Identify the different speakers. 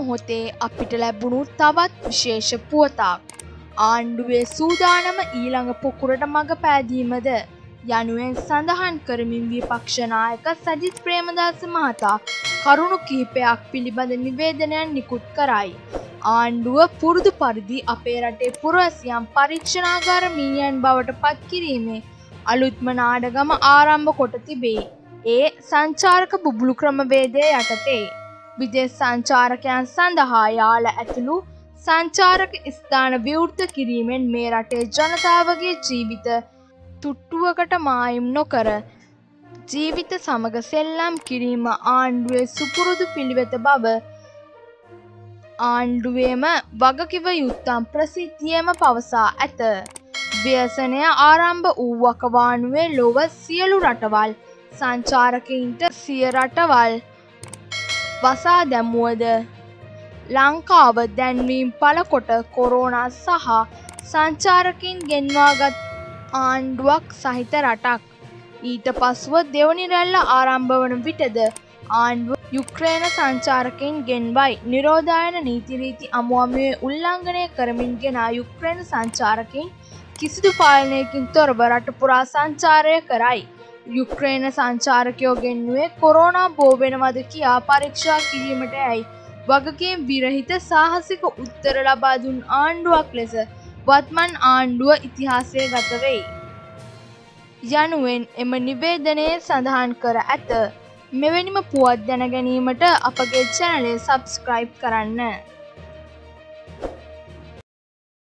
Speaker 1: මොහොතේ අපිට ලැබුණු තවත් විශේෂ පුවතක්. ආණ්ඩුවේ සූදානම ඊළඟ පොකුරට මඟ පෑදීමද යනුවෙන් සඳහන් කරමින් විපක්ෂ නායක සජිත් ප්‍රේමදාස මහතා කරුණු කිහිපයක් පිළිබඳ නිවේදනයක් නිකුත් කරයි. ආණ්ඩුව පුරුදු පරිදි අපේ රටේ පුරවැසියන් පරීක්ෂණාගාර මීයන් බවට පත් කිරීමේ අලුත්ම නාඩගම ආරම්භ කොට තිබේ. ඒ සංචාරක බුබුලු ක්‍රමවේදය යටතේ විදේශ සංචාරකයන් සඳහා යාල ඇතුළු සංචාරක ස්ථාන විවෘත කිරීමෙන් මේ රටේ ජනතාවගේ ජීවිත තුට්ටුවකට මායිම් නොකර ජීවිත සමග සෙල්ලම් කිරීම ආණ්ඩුවේ සුපුරුදු පිළිවෙත බව ආණ්ඩුවේම වගකිව යුත්තම් ප්‍රසිද්ධියම පවසා ඇත. ව්‍යසනය ආරම්භ වූ වකවානුවේ ලොව සියලු රටවල් සංචාරකයින්ට සිය රටවල් වසා දැමුවද ලංකාව දැන්වීම් පළකොට කොරෝනා සහ සංචාරකයින් ගෙන්වාගත් ආණ්ඩුවක් සහිත රටක්. ඊට පසුව දෙවනි රැල්ල ආරම්භ වන විටද ආණ්ඩුව යුක්‍රේන සංචාරකයින් ගෙන්වයි. නිරෝධායන නීති රීති අමුඅමුවේ උල්ලංඝනය කරමින් ගෙන යුක්‍රේන සංචාරකයින් කිසිදු පාලනයකින් තොරව රට පුරා සංචාරය කරයි. යුක්‍රේන සංචාරකයෝ ගෙන්නුවේ කොරෝනා බෝ වෙනවද කියා පරීක්ෂා කිරීමට යයි වගකීම් විරහිත සාහසික උත්තර ලබා දුන් ආණ්ඩුවක් ලෙස වත්මන් ආණ්ඩුව ඉතිහාසය ගත වෙයි. යනුවෙන් එම නිවේදනයේ සඳහන් කර ඇත. මෙවැනිම පුවත් දැන ගැනීමට අපගේ චැනලය සබ්ස්ක්‍රයිබ් කරන්න.